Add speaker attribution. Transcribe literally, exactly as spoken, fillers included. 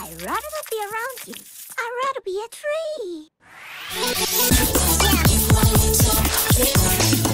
Speaker 1: I'd rather not be around you. I'd rather be a tree.